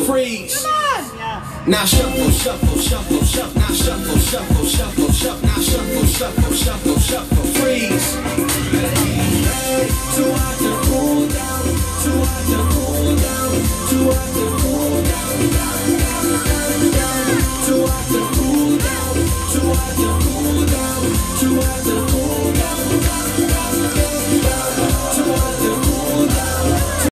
freeze. Now shuffle, shuffle, shuffle, shuffle. Now shuffle, shuffle, shuffle, shuffle. Now shuffle, shuffle, shuffle, shuffle. Freeze. So I